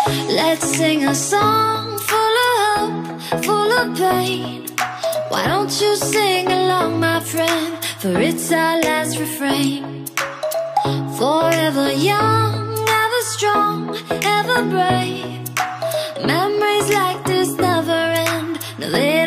Let's sing a song full of hope, full of pain. Why don't you sing along, my friend, for it's our last refrain. Forever young, ever strong, ever brave. Memories like this never end. No, they